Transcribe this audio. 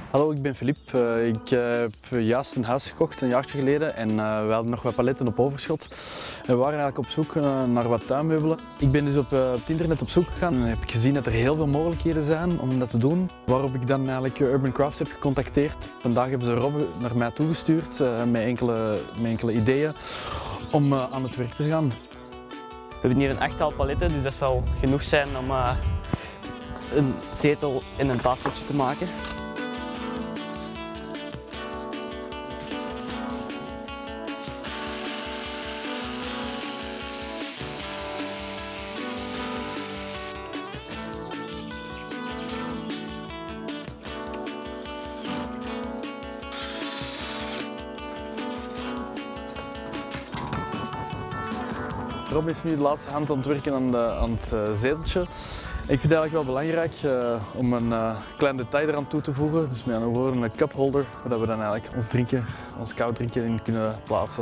Hallo, ik ben Philippe. Ik heb juist een huis gekocht, een jaartje geleden, en we hadden nog wat paletten op overschot. En we waren eigenlijk op zoek naar wat tuinmeubelen. Ik ben dus op het internet op zoek gegaan en heb gezien dat er heel veel mogelijkheden zijn om dat te doen. Waarop ik dan eigenlijk Urban Crafts heb gecontacteerd. Vandaag hebben ze Robbe naar mij toegestuurd met enkele ideeën om aan het werk te gaan. We hebben hier een achttal paletten, dus dat zal genoeg zijn om een zetel en een tafeltje te maken. Rob is nu de laatste hand aan het werken aan het zeteltje. Ik vind het eigenlijk wel belangrijk om een klein detail eraan toe te voegen. Dus met andere woorden een cupholder, waar we dan eigenlijk ons koud drinken in kunnen plaatsen.